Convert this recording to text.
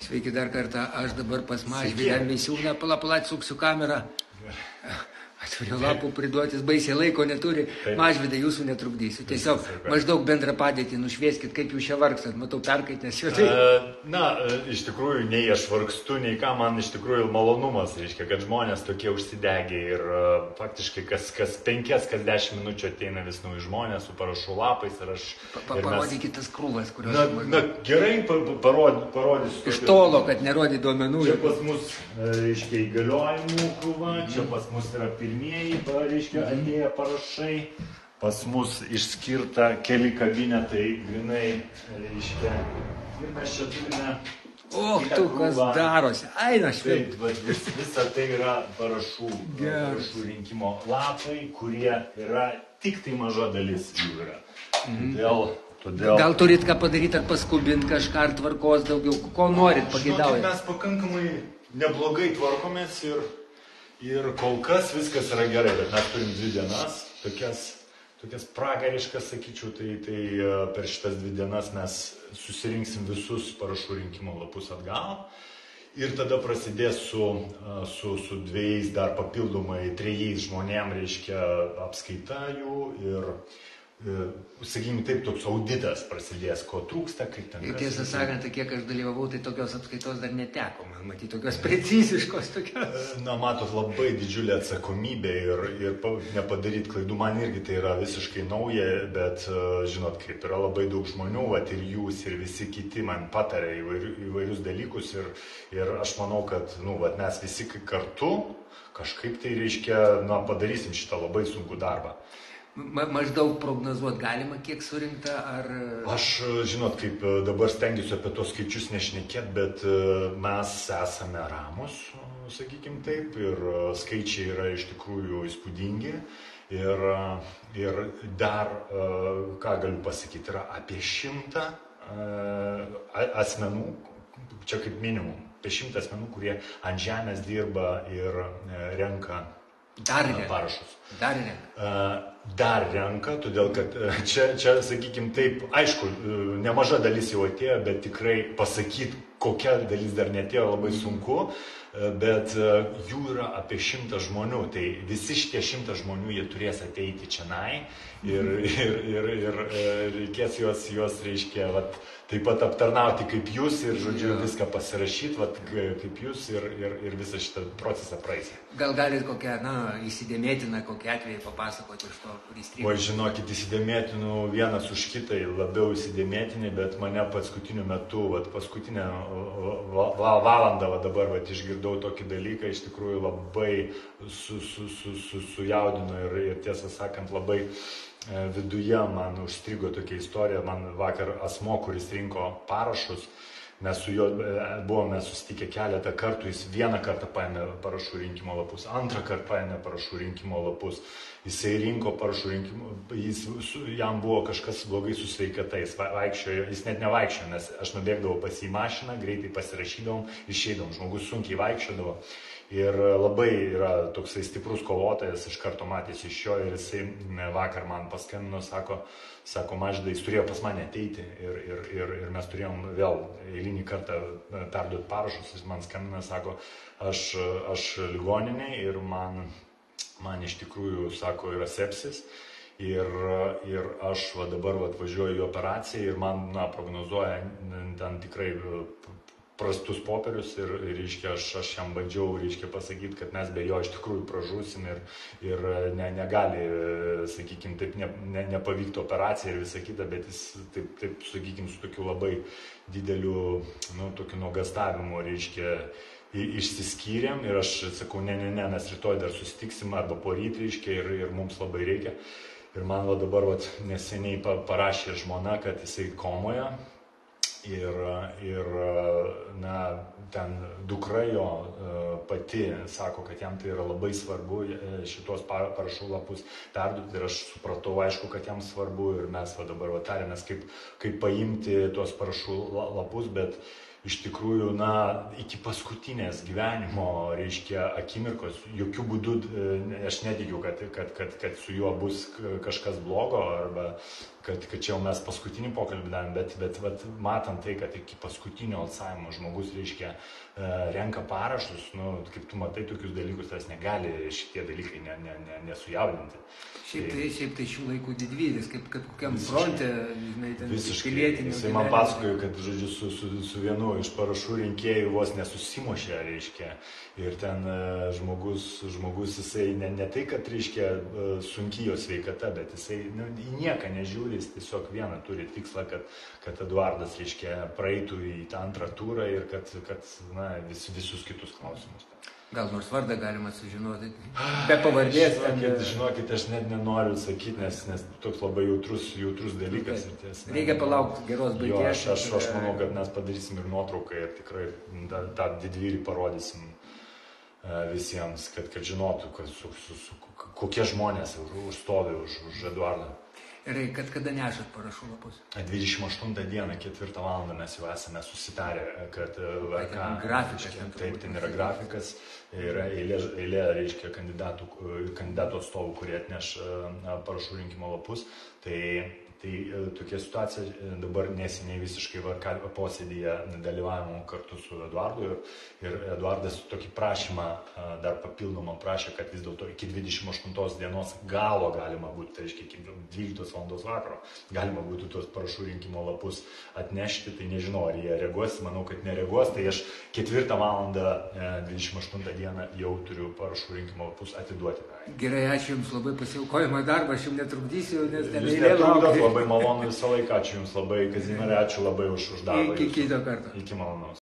Sveiki dar kartą, aš dabar pas Mažvydą Misiūną, palapat suksiu kamerą. Atvirų lapų priduotis baisiai laiko neturi. Mažvydai, jūsų netrukdysiu. Tiesiog maždaug bendrą padėtį nušvieskit, kaip jūs čia vargstat. Matau, perkaitęs jo tai. Iš tikrųjų, nei aš vargstu, nei ką, man iš tikrųjų malonumas, reiškia, kad žmonės tokie užsidegė ir faktiškai kas 5, kas 10 minučių ateina vis nauji žmonės su parašų lapais ir aš... Parodykit tas krūvas, kurios... Gerai, parodysiu. Iš tolo, kad nerodė duomenų. Čia pas mus, reiškia, įgaliojimų krūva, čia pas mus yra pirmieji, reiškia, atėję parašai. Pas mus išskirta keli kabinetai, grinai, reiškia. Ir mes čia turime... Tu kas darosi. Aina šveit. Visa tai yra parašų rinkimo lapai, kurie yra tik tai maža dalis jų yra. Todėl... Gal turit ką padaryti, ar paskubinti kažką, ar tvarkos daugiau, ko norit, pageidaujat? Mes pakankamai neblogai tvarkomės ir kol kas viskas yra gerai, bet mes turim 2 dienas, tokias pragariškas, sakyčiau, tai per šitas 2 dienas mes susirinksim visus parašų rinkimo lapus atgal ir tada prasidės su 2 dar papildomai 3 žmonėm, reiškia, apskaita jų ir sakykime taip, toks auditas prasidės, ko trūksta, kaip ten kas. Tiesą sakant, kiek aš dalyvavau, tai tokios apskaitos dar neteko, man matyti, tokios preciziškos tokios. Matot, labai didžiulė atsakomybė ir nepadaryti klaidų, man irgi tai yra visiškai nauja, bet žinot, kaip yra labai daug žmonių, ir jūs, ir visi kiti man patarė įvairius dalykus ir aš manau, kad mes visi kartu kažkaip tai, reiškia, padarysim šitą labai sunkų darbą. Maždaug prognozuot galima, kiek surinkta, ar... Aš, žinot, kaip dabar stengiuosi apie tos skaičius nešnekėt, bet mes esame ramus, sakykim taip, ir skaičiai yra iš tikrųjų įspūdingi. Ir dar, ką galiu pasakyti, yra apie 100 asmenų, čia kaip minimum, apie 100 asmenų, kurie ant žemės dirba ir renka parašus. Dar renka, todėl kad čia, sakykim taip, aišku, nemaža dalis jau atėjo, bet tikrai pasakyti, kokia dalis dar netėjo, labai sunku, bet jų yra apie 100 žmonių, tai visi šitie 100 žmonių jie turės ateiti čionai ir reikės juos reiškia, taip pat aptarnauti kaip jūs ir, žodžiu, viską pasirašyti, kaip jūs ir visą šitą procesą praeisi. Gal galit kokią, įsidėmėtiną, kokį atvejį papasakoti iš to, kuris įstrigo? Oi, žinokit, įsidėmėtinų vienas už kitą, labiau įsidėmėtini, bet mane paskutiniu metu, paskutinę valandą dabar išgirdau tokį dalyką, iš tikrųjų labai sujaudino ir tiesą sakant labai viduje man užstrigo tokia istorija. Man vakar asmo, kuris rinko parašus, mes su juo buvome susitikę keletą kartų, jis vieną kartą paėmė parašų rinkimo lapus, antrą kartą paėmė parašų rinkimo lapus, jisai rinko parašų rinkimo, jam buvo kažkas blogai su sveikata, jis net nevaikščiojo, nes aš nubėgdavau pas į mašiną, greitai pasirašydavom, išeidavom, žmogus sunkiai vaikščiodavo. Ir labai yra toksai stiprus kovotojas, iš karto matėsi iš jo ir jisai vakar man paskambino, sako, Mažvydai, jis turėjo pas mane ateiti ir mes turėjom vėl eilinį kartą perduoti parašus, jis man skambina, sako, aš ligoninėj ir man iš tikrųjų, sako, yra sepsis ir aš dabar važiuoju į operaciją ir man prognozuoja ten tikrai prastus popierius ir reiškia, aš jam bandžiau, reiškia, pasakyti, kad mes be jo iš tikrųjų pražūsim ir negali, sakykim, taip nepavykti operacija ir visa kita, bet jis taip, sakykim, su tokiu labai dideliu, tokiu nuogąstavimu, reiškia, išsiskyrėm ir aš sakau, ne, mes rytoj dar susitiksim arba poryt, reiškia, ir mums labai reikia. Ir man dabar neseniai parašė žmona, kad jisai komoje. Ir ten dukra jo pati sako, kad jam tai yra labai svarbu šitos parašų lapus perduoti ir aš supratau, aišku, kad jam svarbu ir mes dabar tarėmės, kaip paimti tuos parašų lapus, bet iš tikrųjų, iki paskutinės gyvenimo, reiškia, akimirkos, jokių būdų aš netikiu, kad su juo bus kažkas blogo, arba kad čia jau mes paskutinį pokalbį davėm, bet matant tai, kad iki paskutinio alsavimo žmogus, reiškia, renka parašus, kaip tu matai tokius dalykus, tas negali šitie dalykai nesujaudinti. Šiaip tai šių laikų didvyris, kaip kokiam fronte, žinai, ten visiškai. Jisai man pasakojo, kad, žodžiu, su vienu iš parašų rinkėjų vos nesusimošė, reiškia, ir ten žmogus jisai ne tai, kad, reiškia, sunki jo sveikata, bet jisai į nieką nežiūri, jis tiesiog vieną turi tikslą, kad Eduardas, reiškia, praeitų į tą antrą turą ir kad visus kitus klausimus. Gal nors vardą galima sužinoti, be pavardės. Žinokit, aš net nenoriu sakyti, nes toks labai jautrus dalykas. Reikia palaukti geros baigties. Aš manau, kad mes padarysim ir nuotrauką ir tikrai tą didvyrį parodysim visiems, kad žinotų, kokie žmonės užstovi už Eduardą. Ir kada nešat parašų lapus? 28 dieną, 4 valandą mes jau esame susitarę, kad grafikas. Taip, ten yra grafikas, yra eilė, reiškia, kandidatų atstovų, kurie atneš parašų rinkimo lapus. Tai tokia situacija dabar neseniai visiškai posėdyje dalyvavimo kartu su Eduardu ir Eduardas tokį prašymą dar papildomą prašė, kad vis dėlto iki 28 dienos galo galima būtų, tai reiškia iki 12 valandos vakaro galima būtų tos parašų rinkimo lapus atnešti, tai nežinau, ar jie reaguos, manau, kad nereaguos, tai aš 4 valandą 28 dieną jau turiu parašų rinkimo lapus atiduoti. Gerai, ačiū Jums labai pasiaukojimą darbą, aš Jums netrukdysiu, nes ten eilė laukia. Labai malonu visą laiką, ačiū Jums labai, Kazimierai, ačiū labai už darbą. Iki kito karto. Iki malonaus.